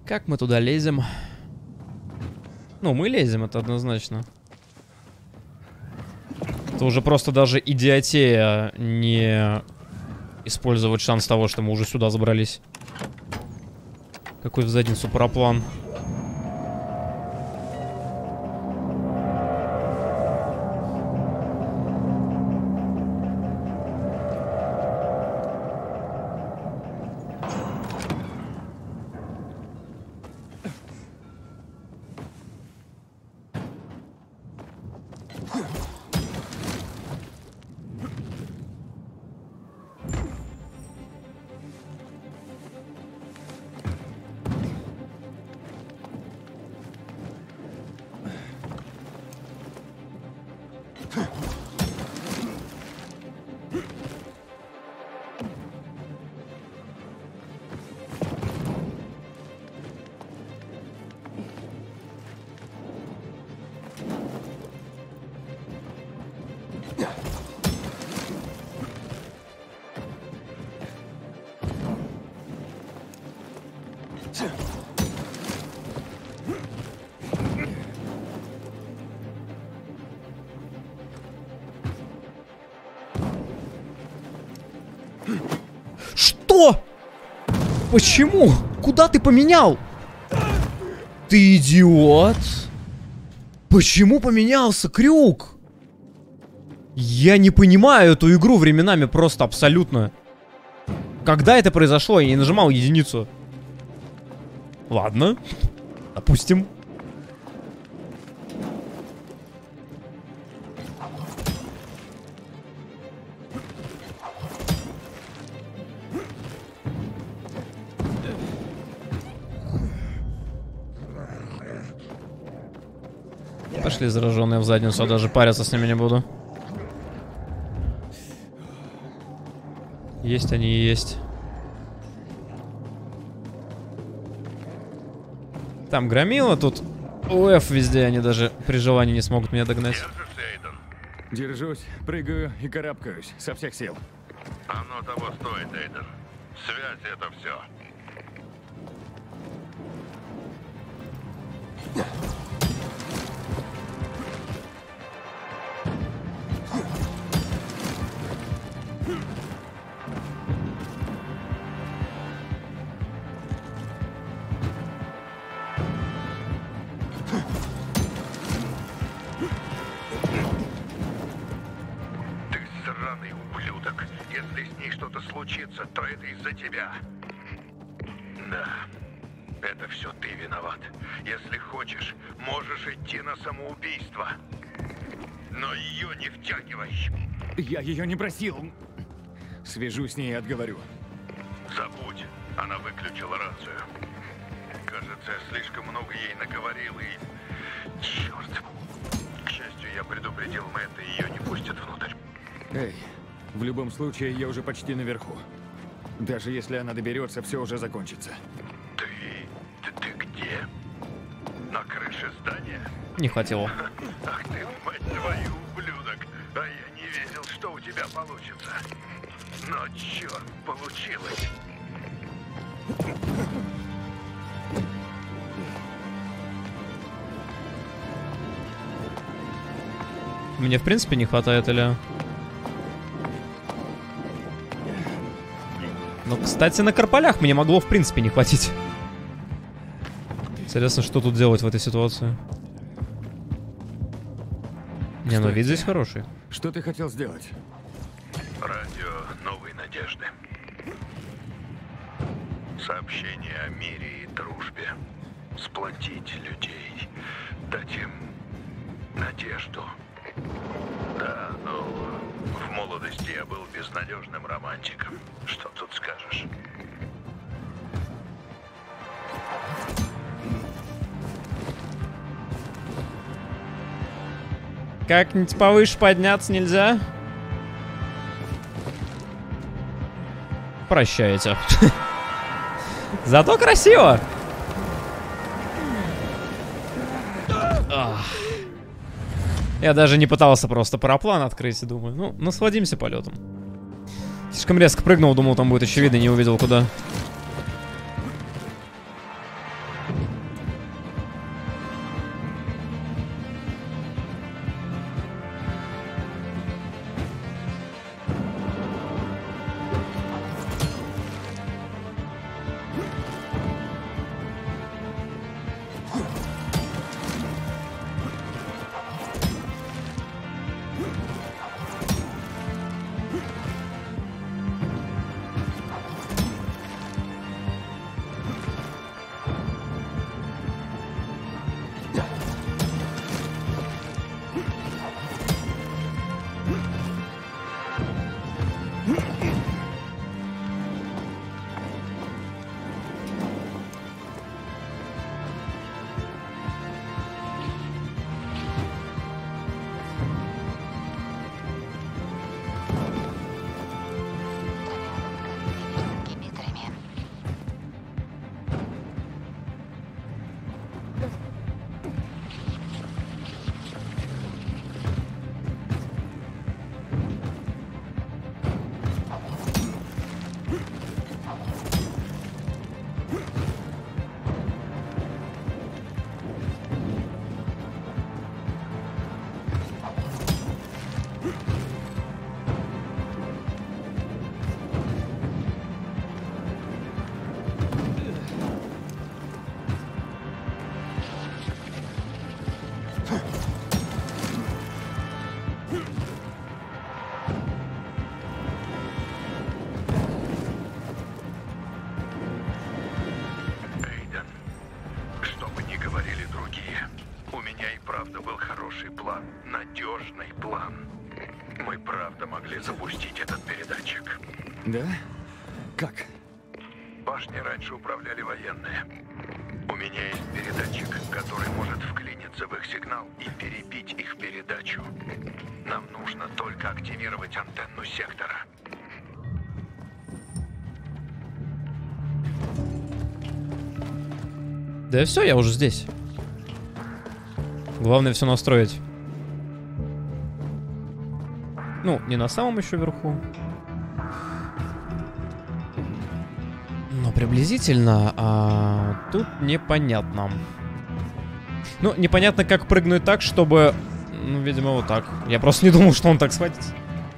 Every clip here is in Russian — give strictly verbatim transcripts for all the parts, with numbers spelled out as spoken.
Как мы туда лезем? Ну, мы лезем, это однозначно. Это уже просто даже идиотея не использовать шанс того, что мы уже сюда забрались. Какой в задницу параплан. Что? Почему? Куда ты поменял? Ты идиот? Почему поменялся крюк? Я не понимаю эту игру временами просто абсолютно. Когда это произошло? Я не нажимал единицу. Ладно. Допустим. Пошли зараженные в задницу, а даже париться с ними не буду. Есть они и есть. Там громило, тут УФ везде, они даже при желании не смогут меня догнать. Держусь, прыгаю и карабкаюсь со всех сил. Оно того стоит, Эйден. Связь — это все. Случится, то это из-за тебя. Да, это все ты виноват. Если хочешь, можешь идти на самоубийство. Но ее не втягивай. Я ее не просил. Свяжусь с ней и отговорю. Забудь, она выключила рацию. Кажется, я слишком много ей наговорил и... Черт. К счастью, я предупредил Мэтта, и ее не пустят внутрь. Эй. В любом случае, я уже почти наверху. Даже если она доберется, все уже закончится. Ты... ты, ты где? На крыше здания? Не хватило. Ах ты, мать твою, ублюдок! А я не верил, что у тебя получится. Но черт, получилось! Мне в принципе не хватает, или... Но, кстати, на Карполях мне могло, в принципе, не хватить. Интересно, что тут делать в этой ситуации. Не, что ну вид это? здесь хороший. Что ты хотел сделать? Радио новой надежды. Сообщение о мире и дружбе. Сплотить людей. Дать им надежду. Да, ну, в молодости я был безнадежным романтиком. Что тут скажешь? Как-нибудь повыше подняться нельзя? Прощайте. Зато красиво. Ах. Я даже не пытался просто параплан открыть и думаю, ну, насладимся полетом. Слишком резко прыгнул, думал, там будет очевидно, не увидел куда. хороший план, надежный план. Мы правда могли запустить этот передатчик. Да? Как? Башни раньше управляли военные. У меня есть передатчик, который может вклиниться в их сигнал и перебить их передачу. Нам нужно только активировать антенну сектора. Да и все, я уже здесь. Главное все настроить. Ну, не на самом еще верху. Но приблизительно, а тут непонятно. Ну, непонятно, как прыгнуть так, чтобы... Ну, видимо, вот так. Я просто не думал, что он так схватится.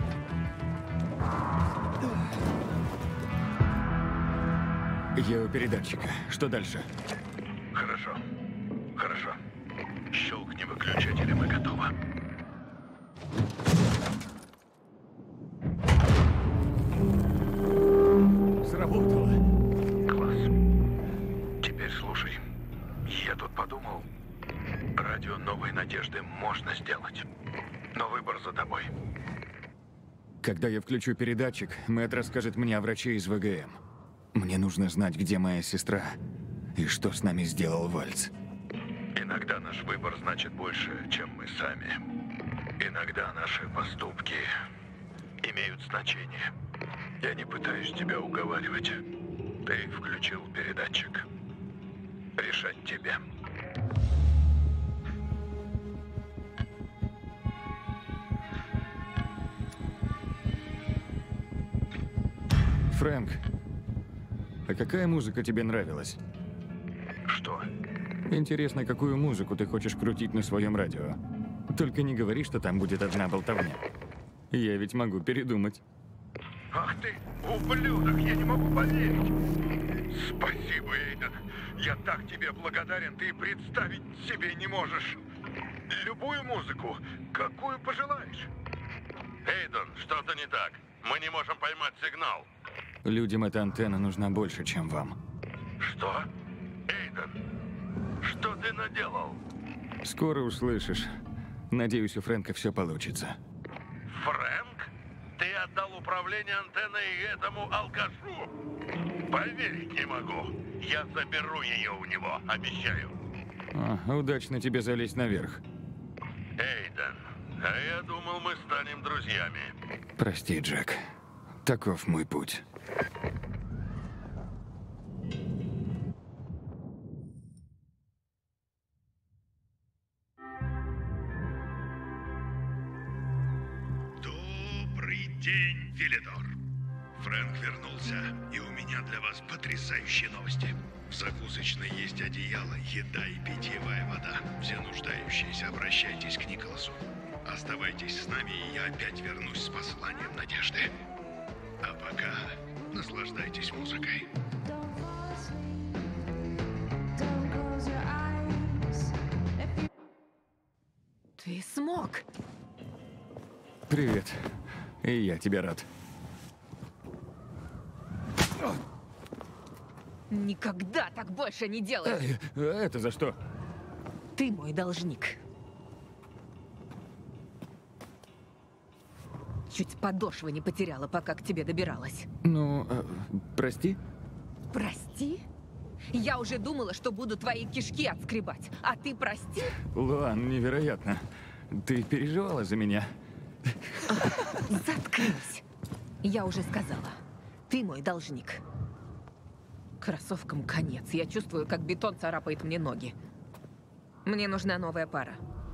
Я у передатчика. Что дальше? Хорошо. Хорошо. Щелкни выключатель, и мы готовы. Сработало. Класс. Теперь слушай. Я тут подумал. Радио «Новой надежды» можно сделать. Но выбор за тобой. Когда я включу передатчик, Мэтт расскажет мне о враче из вэ гэ эм. Мне нужно знать, где моя сестра и что с нами сделал Вальц. Иногда наш выбор значит больше, чем мы сами. Иногда наши поступки имеют значение. Я не пытаюсь тебя уговаривать. Ты включил передатчик. Решать тебе. Фрэнк, а какая музыка тебе нравилась? Что? Интересно, какую музыку ты хочешь крутить на своем радио? Только не говори, что там будет одна болтовня. Я ведь могу передумать. Ах ты, ублюдок, я не могу поверить. Спасибо, Эйден. Я так тебе благодарен, ты представить себе не можешь. Любую музыку, какую пожелаешь. Эйден, что-то не так. Мы не можем поймать сигнал. Людям эта антенна нужна больше, чем вам. Что? Эйден, что ты наделал? Скоро услышишь. Надеюсь, у Фрэнка все получится. Фрэнк? Ты отдал управление антенной этому алкашу? Поверить не могу. Я заберу ее у него, обещаю. А, удачно тебе залезть наверх. Эйден, а я думал, мы станем друзьями. Прости, Джек. Таков мой путь. Добрый день, Велидор. Фрэнк вернулся, и у меня для вас потрясающие новости. В закусочной есть одеяло, еда и питьевая вода. Все нуждающиеся, обращайтесь к Николасу. Оставайтесь с нами, и я опять вернусь с посланием надежды. А пока наслаждайтесь музыкой. Ты смог. Привет. И я тебе рад. Никогда так больше не делай. Эй, а это за что? Ты мой должник. Чуть подошвы не потеряла, пока к тебе добиралась. Ну, э, прости? Прости? Я уже думала, что буду твои кишки отскребать. А ты прости? Луан, невероятно. Ты переживала за меня? Заткнись. Я уже сказала. Ты мой должник. Кроссовкам конец. Я чувствую, как бетон царапает мне ноги. Мне нужна новая пара.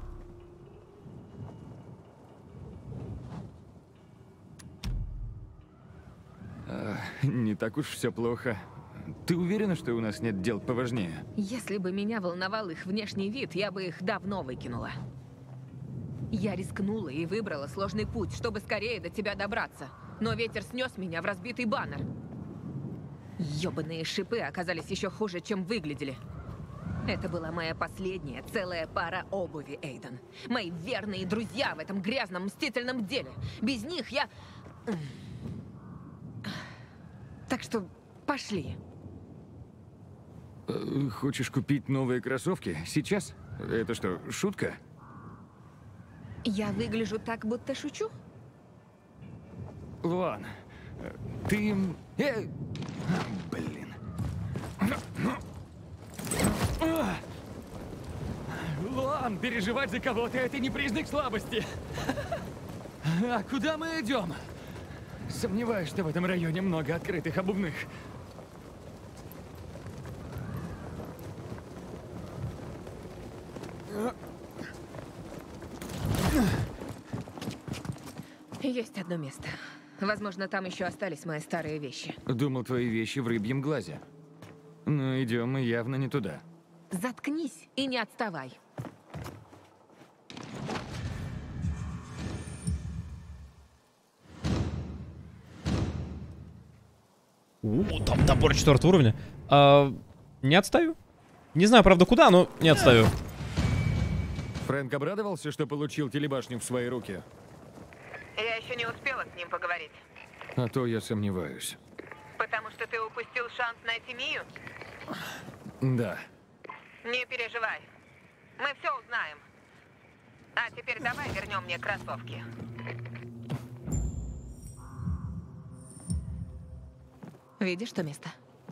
А, не так уж все плохо. Ты уверена, что у нас нет дел поважнее? Если бы меня волновал их внешний вид, я бы их давно выкинула. Я рискнула и выбрала сложный путь, чтобы скорее до тебя добраться. Но ветер снес меня в разбитый баннер. Ёбаные шипы оказались еще хуже, чем выглядели. Это была моя последняя целая пара обуви, Эйден. Мои верные друзья в этом грязном мстительном деле. Без них я... Так что пошли. Э, Хочешь купить новые кроссовки? Сейчас? Это что, шутка? Я выгляжу так, будто шучу? Луан, э, ты... им- Э, блин. Луан, переживать за кого-то — это не признак слабости. А куда мы идем? Сомневаюсь, что в этом районе много открытых обувных. Есть одно место. Возможно, там еще остались мои старые вещи. Думал, твои вещи в рыбьем глазе. Но идем мы явно не туда. Заткнись и не отставай. О, там топор четвертого уровня. А, не отстаю. Не знаю, правда, куда, но не отстаю. Фрэнк обрадовался, что получил телебашню в свои руки? Я еще не успела с ним поговорить. А то я сомневаюсь. Потому что ты упустил шанс найти Мию? Да. Не переживай. Мы все узнаем. А теперь давай вернем мне кроссовки. Видишь то место?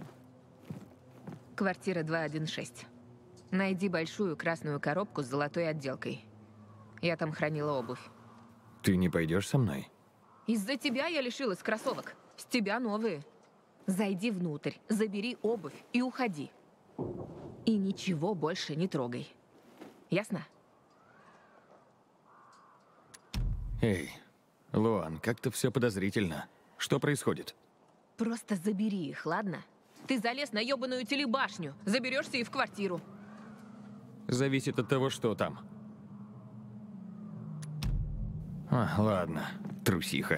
Квартира два один шесть. Найди большую красную коробку с золотой отделкой. Я там хранила обувь. Ты не пойдешь со мной? Из-за тебя я лишилась кроссовок. С тебя новые. Зайди внутрь, забери обувь и уходи. И ничего больше не трогай. Ясно? Эй, Луан, как-то все подозрительно. Что происходит? Просто забери их, ладно? Ты залез на ёбаную телебашню. Заберешься и в квартиру. Зависит от того, что там. А, ладно, трусиха.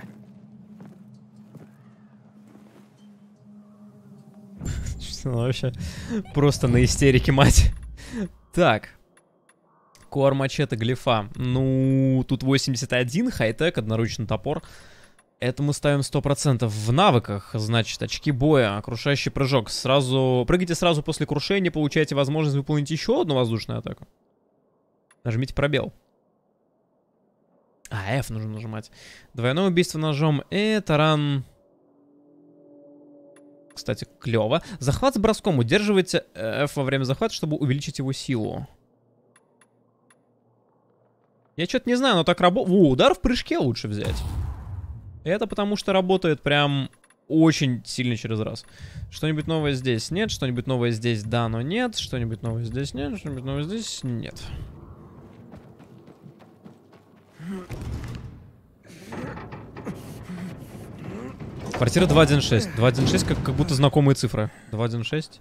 Что вообще? Просто на истерике, мать. Так. Кор мачете глифа. Ну, тут восемьдесят один, хай-тек, одноручный топор. Это мы ставим сто процентов в навыках. Значит, очки боя, крушащий прыжок. Сразу прыгайте сразу после крушения, получаете возможность выполнить еще одну воздушную атаку. Нажмите пробел. А, F нужно нажимать. Двойное убийство ножом. И таран. Кстати, клево. Захват с броском. Удерживайте F во время захвата, чтобы увеличить его силу. Я что-то не знаю, но так работает. О, удар в прыжке лучше взять. Это потому что работает прям очень сильно через раз. Что-нибудь новое здесь нет, что-нибудь новое здесь да, но нет, что-нибудь новое здесь нет, что-нибудь новое здесь нет. Квартира два один шесть. два один шесть как, как будто знакомые цифры. два один шесть.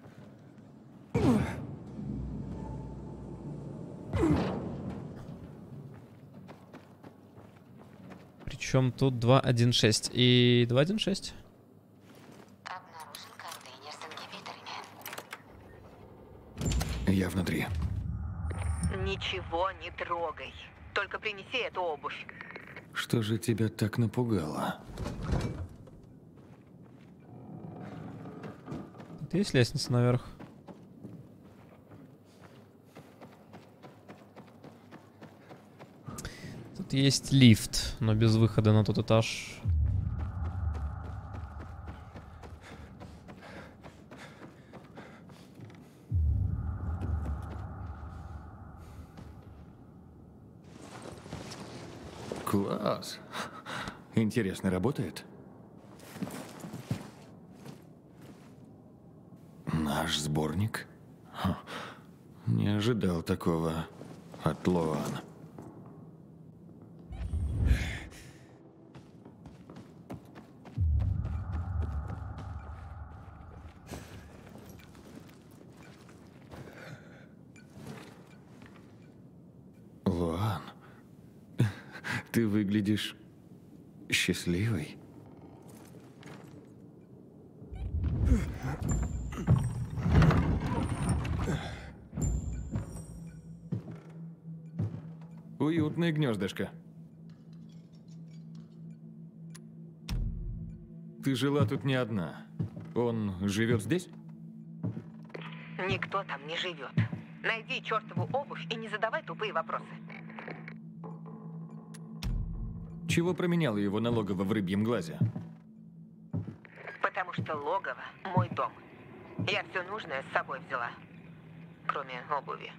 Причем тут два один шесть и два один шесть. Обнаружен контейнер с ингибиторами. Я внутри. Ничего не трогай. Только принеси эту обувь. Что же тебя так напугало? Тут есть лестница наверх? Тут есть лифт, но без выхода на тот этаж. Класс. Интересно, работает? Наш сборник? Ха, не ожидал такого от Луан. Луан, ты выглядишь счастливой. Уютное гнездышко. Ты жила тут не одна. Он живет здесь? Никто там не живет. Найди чертову обувь и не задавай тупые вопросы. Чего променял его на логово в Рыбьем Глазе? Потому что логово – мой дом. Я все нужное с собой взяла. Кроме обуви.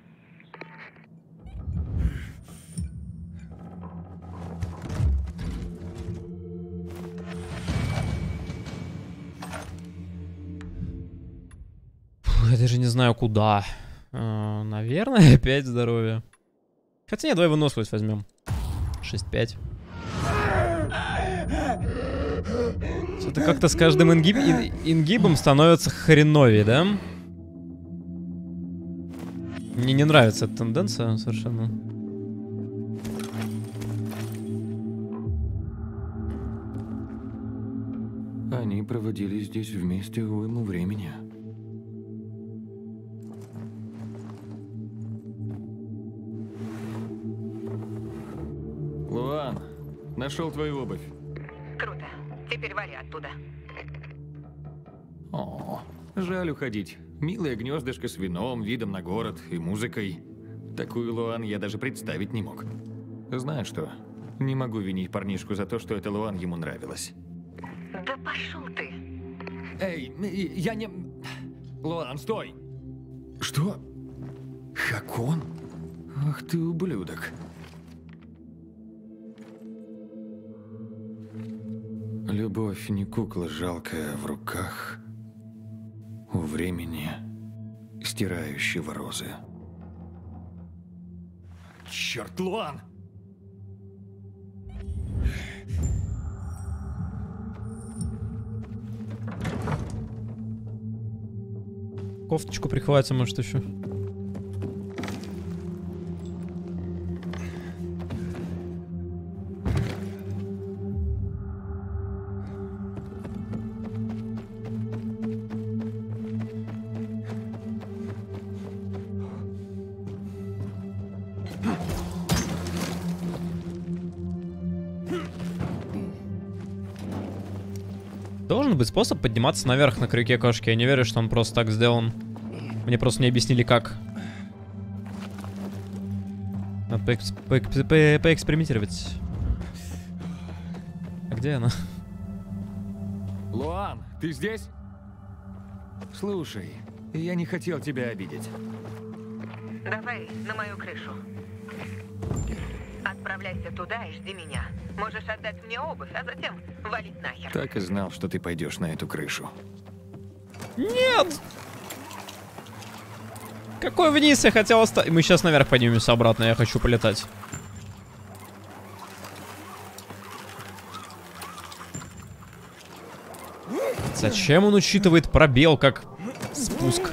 Фу, я даже не знаю куда. А, наверное, опять здоровье. Хотя нет, давай выносливость возьмем. шесть пять. Что-то как-то с каждым ингиб... ин... ингибом становится хреновее, да? Мне не нравится эта тенденция совершенно. Они проводили здесь вместе уйму времени. Луан, нашел твою обувь. Круто. Теперь вали оттуда. О, жаль уходить. Милое гнездышко с вином, видом на город и музыкой. Такую Луан я даже представить не мог. Знаешь что? Не могу винить парнишку за то, что эта Луан ему нравилась. Да пошел ты. Эй, я не... Луан, стой! Что? Хакон? Ах ты ублюдок. Любовь не кукла жалкая в руках у времени, стирающего розы. Черт, Луан! Кофточку прихватим, может, еще. Должен быть способ подниматься наверх на крюке кошки. Я не верю, что он просто так сделан. Мне просто не объяснили, как. Надо поэкс поэкс по поэкспериментировать. А где она? Луан, ты здесь? Слушай, я не хотел тебя обидеть. Давай на мою крышу. Отправляйся туда и жди меня. Можешь отдать мне обувь, а затем валить нахер. Так и знал, что ты пойдешь на эту крышу. Нет! Какой вниз я хотел оставить? Мы сейчас наверх поднимемся обратно, я хочу полетать. Зачем он учитывает пробел как спуск?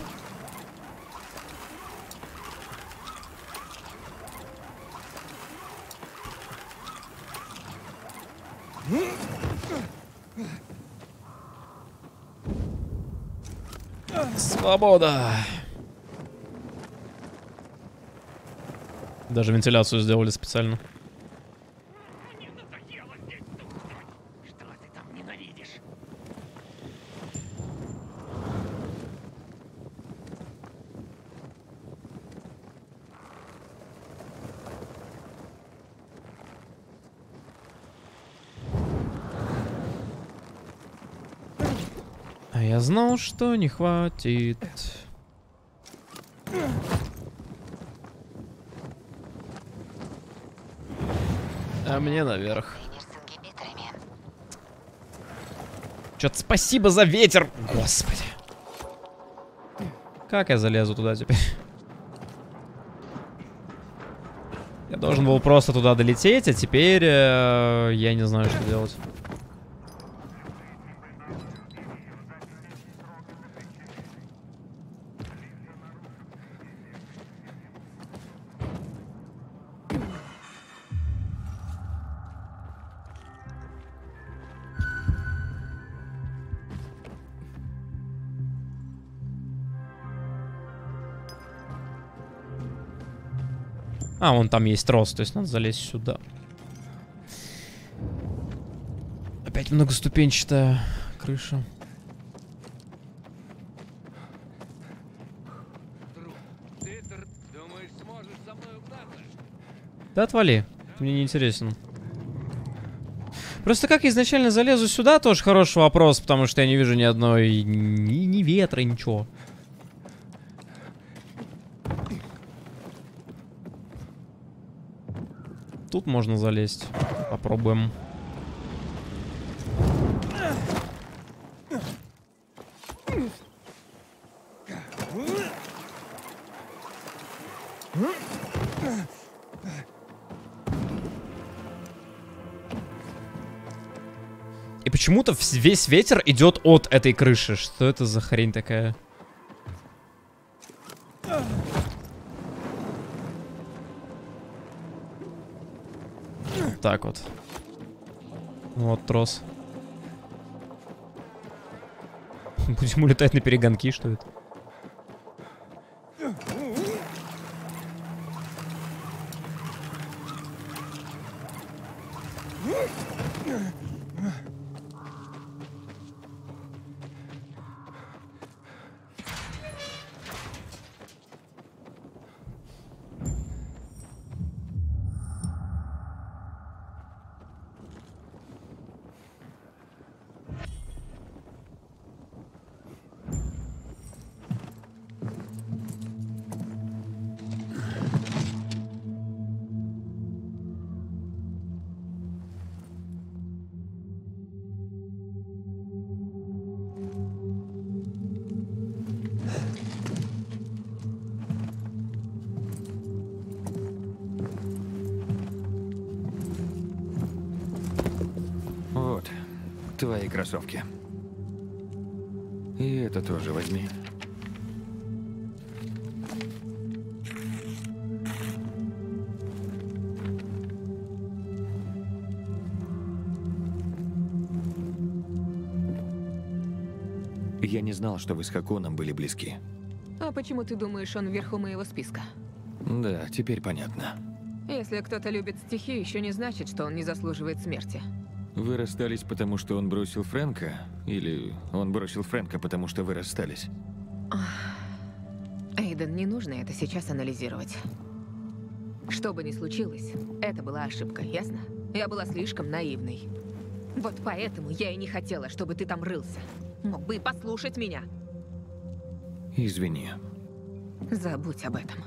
Свобода. Даже вентиляцию сделали специально. Что ты там ненавидишь? А я знал, что не хватит. А мне наверх. Чё-то спасибо за ветер! Господи. Как я залезу туда теперь? Я должен был просто туда долететь, а теперь э, я не знаю, что делать. А, вон там есть трос, то есть надо залезть сюда. Опять многоступенчатая крыша. Да отвали, мне не интересен. Просто как я изначально залезу сюда, тоже хороший вопрос, потому что я не вижу ни одной... ни, ни ветра, ничего. Тут можно залезть. Попробуем. И почему-то весь ветер идет от этой крыши. Что это за хрень такая? Так вот. Вот трос. Будем улетать на перегонки, что это? Вот, твои кроссовки. И это тоже возьми. Я не знал, что вы с Хаконом были близки. А почему ты думаешь, он вверху моего списка? Да, теперь понятно. Если кто-то любит стихи, еще не значит, что он не заслуживает смерти. Вы расстались, потому что он бросил Фрэнка? Или он бросил Фрэнка, потому что вы расстались? Эйден, не нужно это сейчас анализировать. Что бы ни случилось, это была ошибка, ясно? Я была слишком наивной. Вот поэтому я и не хотела, чтобы ты там рылся. Мог бы и послушать меня. Извини. Забудь об этом.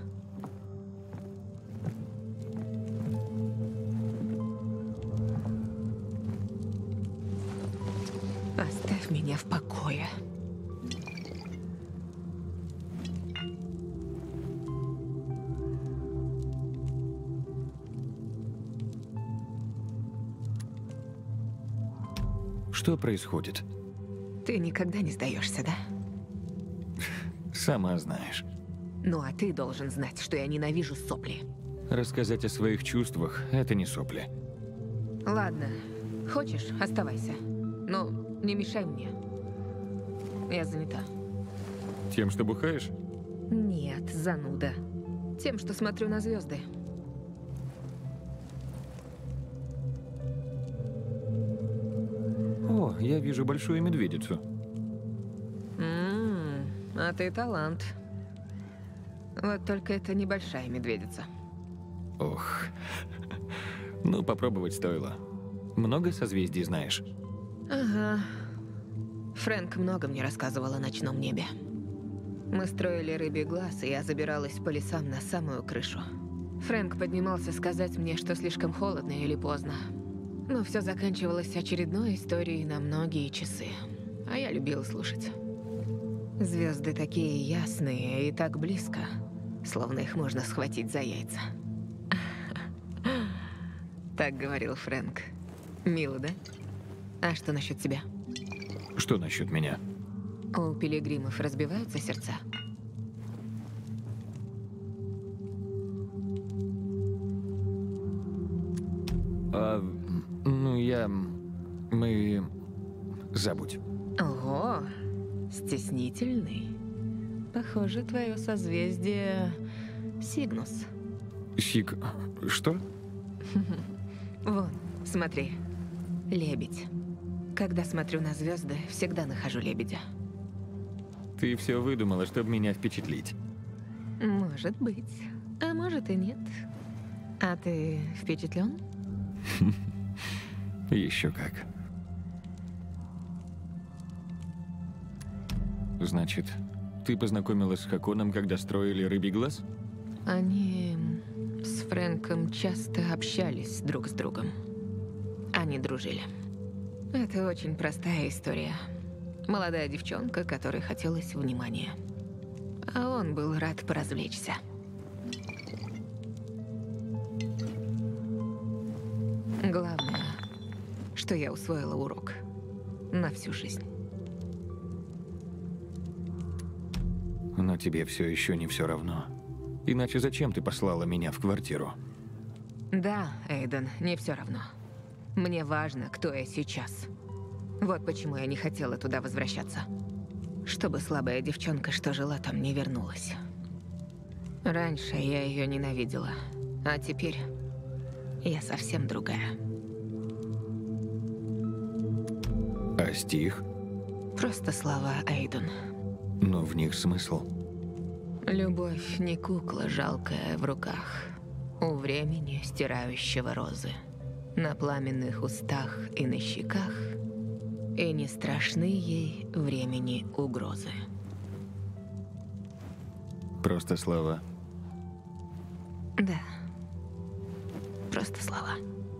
Оставь меня в покое. Что происходит? Ты никогда не сдаешься, да? Сама знаешь. Ну а ты должен знать, что я ненавижу сопли. Рассказать о своих чувствах – это не сопли. Ладно, хочешь, оставайся. Но не мешай мне. Я занята. Тем, что бухаешь? Нет, зануда. Тем, что смотрю на звезды. О, я вижу большую медведицу. Ммм, а ты талант. Вот только это небольшая медведица. Ох. Ну, попробовать стоило. Много созвездий знаешь? Ага. Фрэнк много мне рассказывал о ночном небе. Мы строили рыбий глаз, и я забиралась по лесам на самую крышу. Фрэнк поднимался сказать мне, что слишком холодно или поздно. Но все заканчивалось очередной историей на многие часы. А я любила слушать. Звезды такие ясные и так близко, словно их можно схватить за яйца. Так говорил Фрэнк. Мило, да? А что насчет тебя? Что насчет меня? У пилигримов разбиваются сердца? А, ну, я... Мы... Забудь. Ого, стеснительный. Похоже, твое созвездие Сигнус. Сиг... Что? Вон, смотри. Лебедь. Когда смотрю на звезды, всегда нахожу лебедя. Ты все выдумала, чтобы меня впечатлить. Может быть. А может и нет. А ты впечатлен? Еще как. Значит, ты познакомилась с Хаконом, когда строили Рыбий глаз? Они с Фрэнком часто общались друг с другом. Они дружили. Это очень простая история. Молодая девчонка, которой хотелось внимания. А он был рад поразвлечься. Главное, что я усвоила урок на всю жизнь. Но тебе все еще не все равно. Иначе зачем ты послала меня в квартиру? Да, Эйден, не все равно. Мне важно, кто я сейчас. Вот почему я не хотела туда возвращаться. Чтобы слабая девчонка, что жила там, не вернулась. Раньше я ее ненавидела, а теперь я совсем другая. А стих? Просто слова, Эйден. Но в них смысл. Любовь не кукла жалкая в руках, у времени стирающего розы, на пламенных устах и на щеках, и не страшны ей времени угрозы. Просто слова. Да, просто слова.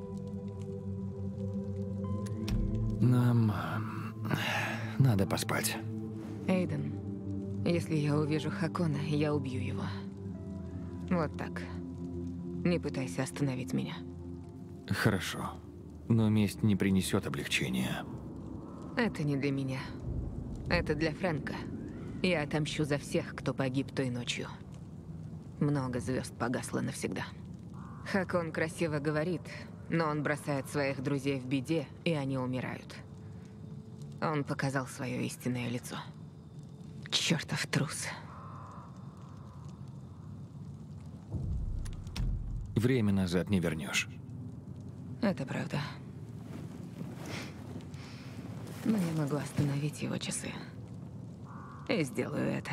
Нам надо поспать. Эйден, если я увижу Хакона, я убью его. Вот так. Не пытайся остановить меня. Хорошо. Но месть не принесет облегчения. Это не для меня. Это для Фрэнка. Я отомщу за всех, кто погиб той ночью. Много звезд погасло навсегда. Хакон красиво говорит, но он бросает своих друзей в беде, и они умирают. Он показал свое истинное лицо. Чертов трус. Время назад не вернешь. Это правда. Но я могу остановить его часы. И сделаю это.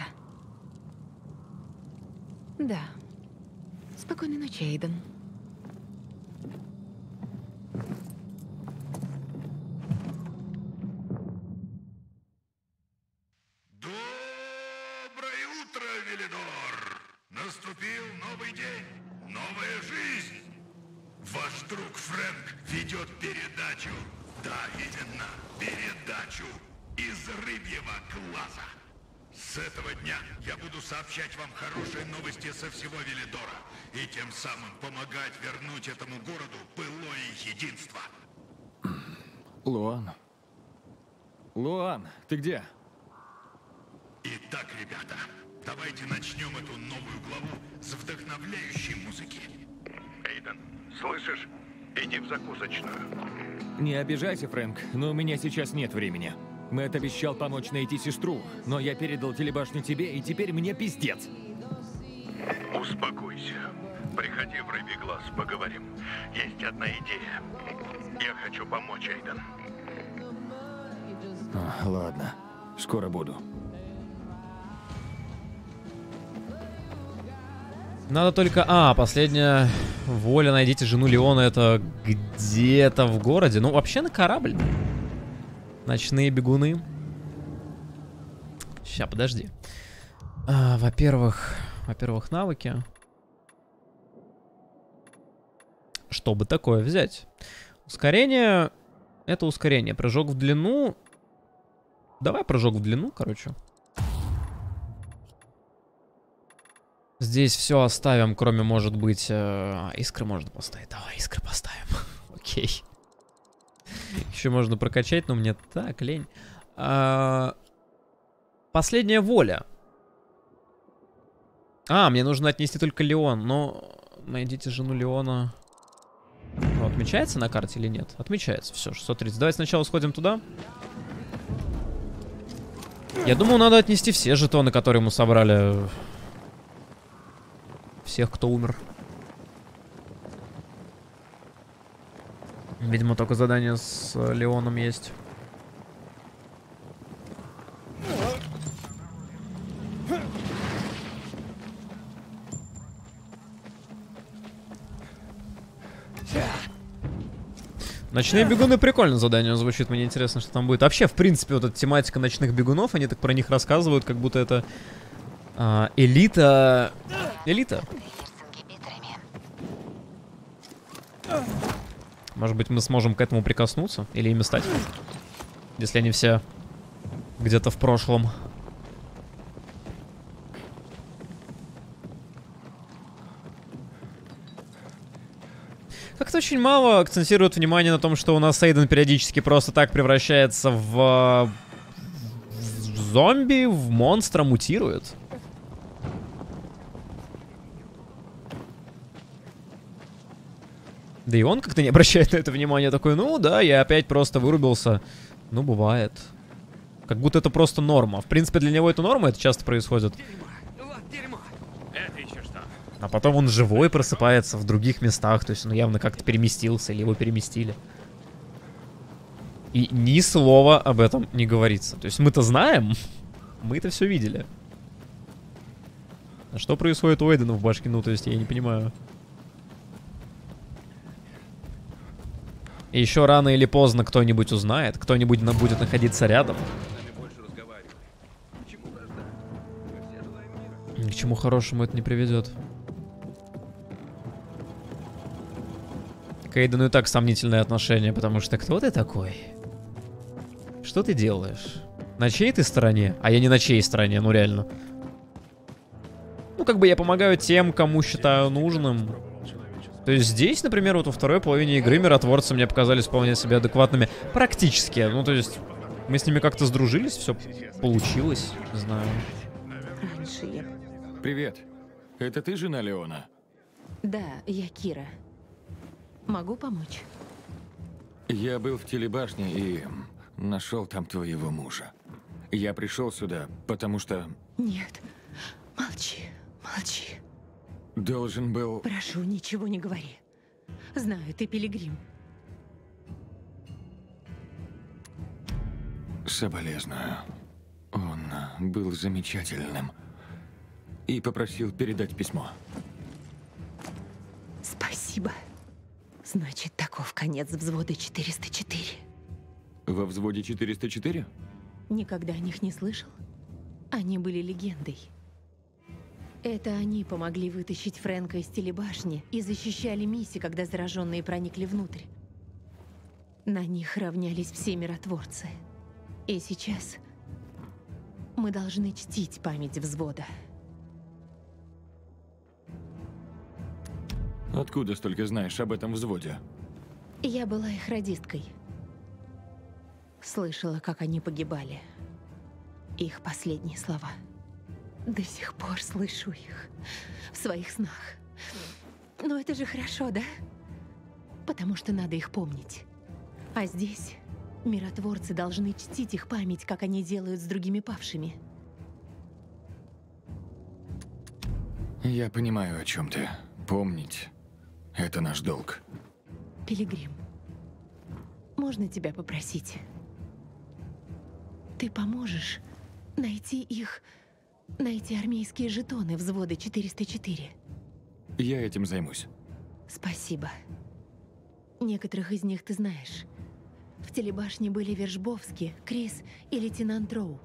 Да. Спокойной ночи, Эйден. Доброе утро, Велидор! Наступил новый день, новая жизнь. Ваш друг Фрэнк ведет передачу. Да, именно, передачу из Рыбьего глаза. С этого дня я буду сообщать вам хорошие новости со всего Велидора и тем самым помогать вернуть этому городу былое единство. Луан. Луан, ты где? Итак, ребята, давайте начнем эту новую главу с вдохновляющей музыки. Эйден, слышишь? Иди в закусочную. Не обижайся, Фрэнк, но у меня сейчас нет времени. Мэтт обещал помочь найти сестру, но я передал телебашню тебе, и теперь мне пиздец. Успокойся. Приходи в Рыбий глаз, поговорим. Есть одна идея. Я хочу помочь, Эйден. А, ладно, скоро буду. Надо только... А, последняя воля, найдите жену Леона, это где-то в городе. Ну, вообще на корабль. Ночные бегуны. Ща, подожди. А, во-первых, во-первых, навыки. Чтобы такое взять? Ускорение. Это ускорение. Прыжок в длину. Давай прыжок в длину, короче. Здесь все оставим, кроме, может быть... Э, искры можно поставить. Давай, искры поставим. Окей. Еще можно прокачать, но мне так лень. А, последняя воля. А, мне нужно отнести только Леон. Но найдите жену Леона. Ну, отмечается на карте или нет? Отмечается. Все, шестьсот тридцать. Давай сначала сходим туда. Я думаю, надо отнести все жетоны, которые мы собрали. Всех, кто умер. Видимо, только задание с Леоном есть. Ночные бегуны прикольно задание звучит, мне интересно, что там будет. Вообще, в принципе, вот эта тематика ночных бегунов, они так про них рассказывают, как будто это а, элита... Элита. Может быть, мы сможем к этому прикоснуться? Или ими стать? Если они все где-то в прошлом. Как-то очень мало акцентируют внимание на том, что у нас Эйден периодически просто так превращается в... в зомби, в монстра, мутирует. Да и он как-то не обращает на это внимания, такой, ну да, я опять просто вырубился. Ну, бывает. Как будто это просто норма. В принципе, для него это норма, это часто происходит. А потом он живой просыпается в других местах, то есть он явно как-то переместился или его переместили. И ни слова об этом не говорится. То есть мы-то знаем, мы это все видели. А что происходит у Эйдена в башке? Ну, то есть я не понимаю. И еще рано или поздно кто-нибудь узнает, кто-нибудь на будет находиться рядом. Ни к чему хорошему это не приведет. К Эйдену и так сомнительное отношение, потому что кто ты такой? Что ты делаешь? На чьей ты стороне? А я не на чьей стороне, ну реально. Ну, как бы я помогаю тем, кому считаю нужным. То есть здесь, например, вот во второй половине игры миротворцы мне показались вполне себе адекватными. Практически. Ну, то есть мы с ними как-то сдружились, все получилось. Не знаю. Привет. Это ты жена Леона? Да, я Кира. Могу помочь? Я был в телебашне и нашел там твоего мужа. Я пришел сюда, потому что... Нет. Молчи, молчи. Должен был... Прошу, ничего не говори. Знаю, ты пилигрим. Соболезную. Он был замечательным. И попросил передать письмо. Спасибо. Значит, таков конец взвода четыреста четыре. Во взводе четыреста четыре? Никогда о них не слышал? Они были легендой. Это они помогли вытащить Фрэнка из телебашни и защищали Мисси, когда зараженные проникли внутрь. На них равнялись все миротворцы. И сейчас мы должны чтить память взвода. Откуда столько знаешь об этом взводе? Я была их радисткой. Слышала, как они погибали. Их последние слова. До сих пор слышу их в своих снах. Но это же хорошо, да? Потому что надо их помнить. А здесь миротворцы должны чтить их память, как они делают с другими павшими. Я понимаю, о чем ты. Помнить — это наш долг. Пилигрим, можно тебя попросить? Ты поможешь найти их... Найти армейские жетоны взвода четыреста четыре. Я этим займусь. Спасибо. Некоторых из них ты знаешь. В телебашне были Вержбовски, Крис и лейтенант Роу.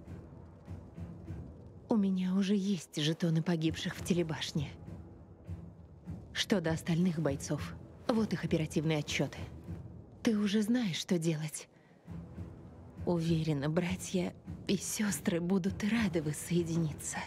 У меня уже есть жетоны погибших в телебашне. Что до остальных бойцов, вот их оперативные отчеты. Ты уже знаешь, что делать. Уверена, братья и сестры будут рады воссоединиться.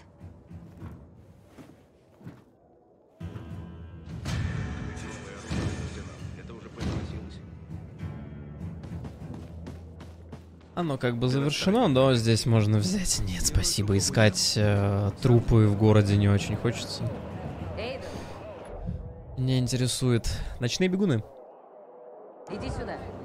Оно как бы завершено, но здесь можно взять. Нет, спасибо, искать э, трупы в городе не очень хочется. Не интересует. Ночные бегуны. Иди сюда.